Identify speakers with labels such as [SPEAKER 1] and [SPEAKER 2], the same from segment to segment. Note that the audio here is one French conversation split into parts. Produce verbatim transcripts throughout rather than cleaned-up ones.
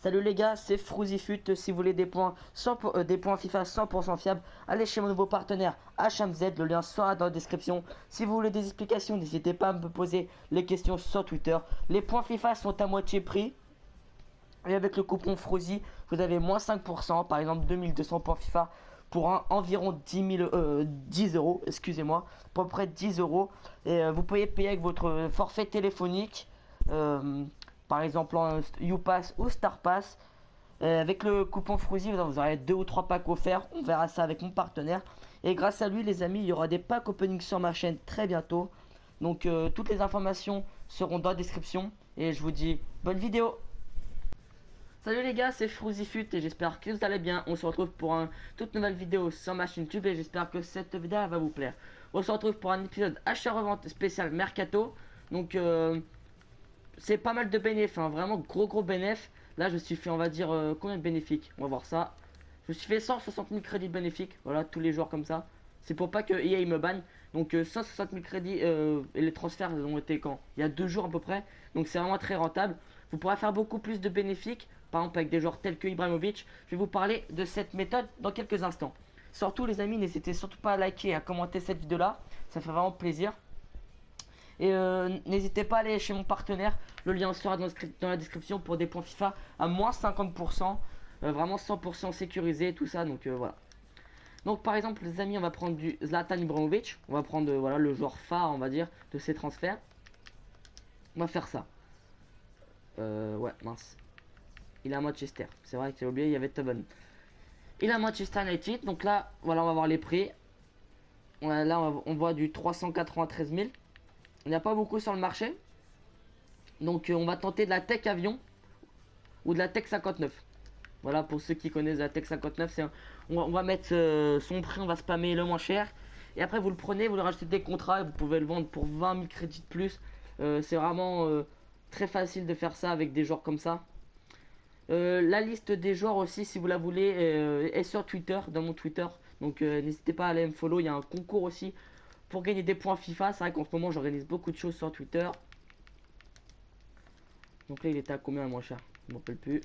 [SPEAKER 1] Salut les gars, c'est Frouzifut. Si vous voulez des points, cent pour- euh, des points FIFA cent pour cent fiables, allez chez mon nouveau partenaire H M Z, le lien sera dans la description. Si vous voulez des explications, n'hésitez pas à me poser les questions sur Twitter. Les points FIFA sont à moitié prix. Et avec le coupon Frozy, vous avez moins cinq pour cent, par exemple deux mille deux cents points FIFA pour un, environ dix mille, euh, dix euros, excusez-moi, à peu près dix euros. Et euh, vous pouvez payer avec votre forfait téléphonique, euh, par exemple en YouPass ou StarPass. Euh, avec le coupon Frozy, vous aurez deux ou trois packs offerts. On verra ça avec mon partenaire. Et grâce à lui, les amis, il y aura des packs opening sur ma chaîne très bientôt. Donc euh, toutes les informations seront dans la description. Et je vous dis bonne vidéo. Salut les gars, c'est Frouzifut et j'espère que vous allez bien. On se retrouve pour une toute nouvelle vidéo sur ma chaîne YouTube et j'espère que cette vidéo va vous plaire. On se retrouve pour un épisode achat-revente spécial Mercato. Donc euh, c'est pas mal de bénéfices, hein, vraiment gros gros bénéfices. Là je me suis fait, on va dire, euh, combien de bénéfiques? On va voir ça. Je me suis fait cent soixante mille crédits bénéfiques, voilà, tous les jours comme ça. C'est pour pas que E A me banne. Donc euh, cent soixante mille crédits euh, et les transferts ils ont été quand? Il y a deux jours à peu près. Donc c'est vraiment très rentable. Vous pourrez faire beaucoup plus de bénéfiques. Par exemple avec des joueurs tels que Ibrahimovic. Je vais vous parler de cette méthode dans quelques instants. Surtout les amis, n'hésitez surtout pas à liker et à commenter cette vidéo là. Ça fait vraiment plaisir. Et euh, n'hésitez pas à aller chez mon partenaire. Le lien sera dans, dans la description pour des points FIFA à moins cinquante pour cent. Euh, vraiment cent pour cent sécurisé, tout ça. Donc euh, voilà. Donc par exemple les amis, on va prendre du Zlatan Ibrahimovic. On va prendre euh, voilà, le joueur phare, on va dire, de ces transferts. On va faire ça. Euh, ouais, mince. Il est à Manchester. C'est vrai que j'ai oublié, il y avait Tubman. Il est à Manchester United. Donc là, voilà, on va voir les prix. Ouais, là, on, va, on voit du trois cent quatre-vingt-treize mille. Il n'y a pas beaucoup sur le marché. Donc euh, on va tenter de la Tech Avion ou de la Tech cinquante-neuf. Voilà, pour ceux qui connaissent la Tech cinquante-neuf, c'est un... on, va, on va mettre euh, son prix, on va spammer le moins cher. Et après vous le prenez, vous le rachetez des contrats et vous pouvez le vendre pour vingt mille crédits de plus. Euh, c'est vraiment euh, très facile de faire ça avec des joueurs comme ça. Euh, la liste des joueurs aussi, si vous la voulez, euh, est sur Twitter, dans mon Twitter. Donc euh, n'hésitez pas à aller me follow. Il y a un concours aussi pour gagner des points FIFA. C'est vrai qu'en ce moment j'organise beaucoup de choses sur Twitter. Donc là il était à combien moins cher? Je m'en rappelle plus.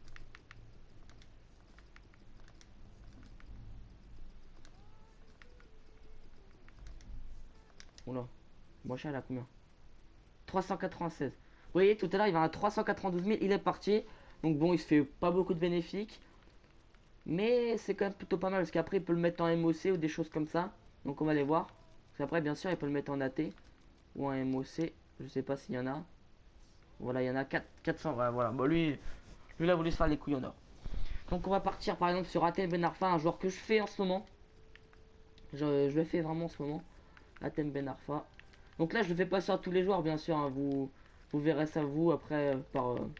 [SPEAKER 1] Oula, moins cher, il a combien? trois cent quatre-vingt-seize. Vous voyez, tout à l'heure il va à trois cent quatre-vingt-douze mille, il est parti. Donc bon, il se fait pas beaucoup de bénéfices. Mais c'est quand même plutôt pas mal parce qu'après il peut le mettre en M O C ou des choses comme ça. Donc on va les voir. Parce qu'après bien sûr il peut le mettre en A T ou en M O C. Je sais pas s'il y en a. Voilà, il y en a quatre, quatre cents. Voilà, voilà. Bon lui, lui il a voulu se faire les couilles en or. Donc on va partir par exemple sur Atem Ben Arfa, un joueur que je fais en ce moment. Je, je le fais vraiment en ce moment. Atem Ben Arfa. Donc là je le fais pas sur tous les joueurs bien sûr, hein. vous, vous verrez ça vous après euh, par euh,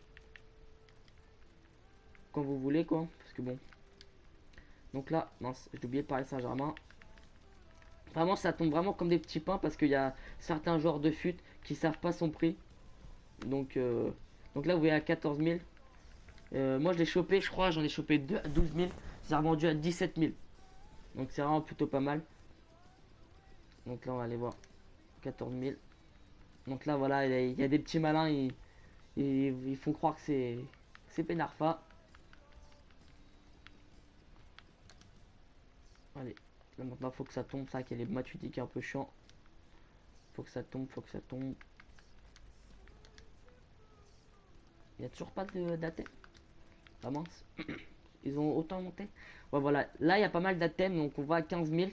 [SPEAKER 1] quand vous voulez quoi. Parce que bon. Donc là, mince, j'ai oublié de parler Saint-Germain. Vraiment ça tombe vraiment comme des petits pains parce qu'il y a certains joueurs de fut qui savent pas son prix. Donc, euh, donc là vous voyez à quatorze mille. Euh, moi je l'ai chopé, je crois, j'en ai chopé deux à douze mille. C'est revendu à dix-sept mille. Donc c'est vraiment plutôt pas mal. Donc là on va aller voir quatorze mille. Donc là voilà, il y a, il y a des petits malins, ils, ils, ils font croire que c'est c'est Ben Arfa. Allez, là maintenant faut que ça tombe, ça qu'il y a les Matuidi qui est un peu chiant. Faut que ça tombe, faut que ça tombe. Il n'y a toujours pas de d'Athènes. Ah mince. Ils ont autant monté. Ouais voilà, là il y a pas mal d'Athènes, donc on va à quinze mille.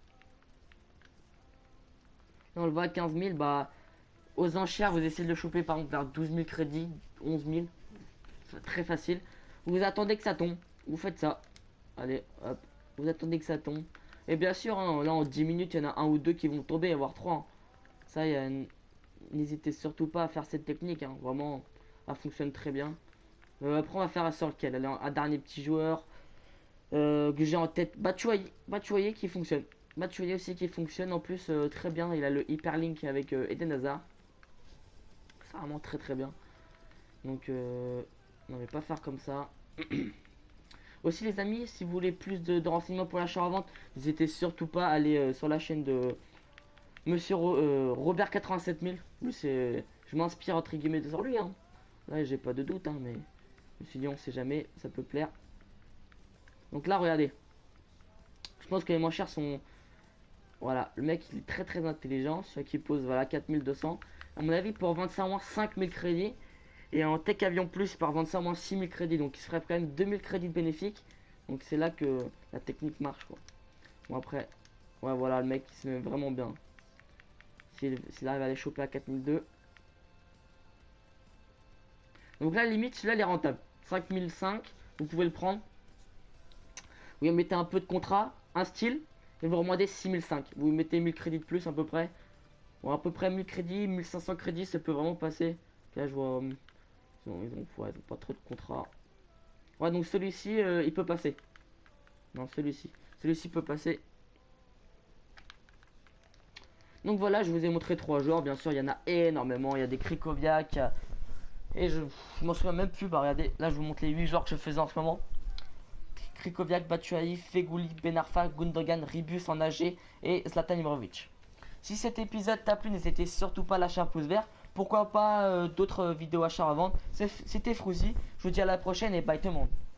[SPEAKER 1] Là on le voit à quinze mille, bah aux enchères vous essayez de le choper par exemple vers douze mille crédits, onze mille. Très facile. Vous attendez que ça tombe, vous faites ça. Allez, hop, vous attendez que ça tombe. Et bien sûr, hein, là en dix minutes, il y en a un ou deux qui vont tomber, voire trois. Hein. Ça, y a... n'hésitez surtout pas à faire cette technique. Hein. Vraiment, elle fonctionne très bien. Euh, après, on va faire sur lequel? Allez, un dernier petit joueur euh, que j'ai en tête. Batshuayi. Batshuayi qui fonctionne. Batshuayi aussi qui fonctionne. En plus, euh, très bien. Il a le hyperlink avec euh, Eden Hazard. C'est vraiment très très bien. Donc, euh, on va pas faire comme ça. Aussi les amis, si vous voulez plus de, de renseignements pour l'achat en vente, n'hésitez surtout pas à aller euh, sur la chaîne de Monsieur Ro euh, Robert quatre-vingt-sept mille. Lui c'est, je m'inspire entre guillemets de sur lui. Hein. Là j'ai pas de doute, hein, mais Je me suis dit, on sait jamais, ça peut plaire. Donc là, regardez. Je pense que les moins chers sont... Voilà, le mec, il est très très intelligent. Celui qui pose, voilà, quatre mille deux cents. À mon avis, pour vendre ça au moins cinq mille crédits. Et en Tech Avion Plus, par vendre ça au moins six mille crédits. Donc, il serait quand même deux mille crédits de bénéfique. Donc, c'est là que la technique marche, quoi. Bon, après, ouais, voilà, le mec, il se met vraiment bien. S'il s'il arrive à les choper à quatre mille deux. Donc là, limite, celui-là, il est rentable. cinq mille cinq, vous pouvez le prendre. Vous mettez un peu de contrat, un style, et vous remontez six mille cinq. Vous mettez mille crédits de plus à peu près. Bon, à peu près mille crédits, mille cinq cents crédits, ça peut vraiment passer. Là, je vois... Ils ont, ils ont, ouais, ils ont pas trop de contrat. Ouais, donc celui-ci, euh, il peut passer. Non, celui-ci. Celui-ci peut passer. Donc voilà, je vous ai montré trois joueurs. Bien sûr, il y en a énormément. Il y a des Krychowiak. Et je, je m'en souviens même plus. Bah regardez, là je vous montre les huit joueurs que je faisais en ce moment. Krychowiak, Batshuayi, Feghouli, Ben Arfa, Gundogan, Ribus en A G et Zlatan Ibrahimovic. Si cet épisode t'a plu, n'hésitez surtout pas à lâcher un pouce vert. Pourquoi pas euh, d'autres vidéos achats à vendre. C'était Frouzy. Je vous dis à la prochaine et bye tout le monde.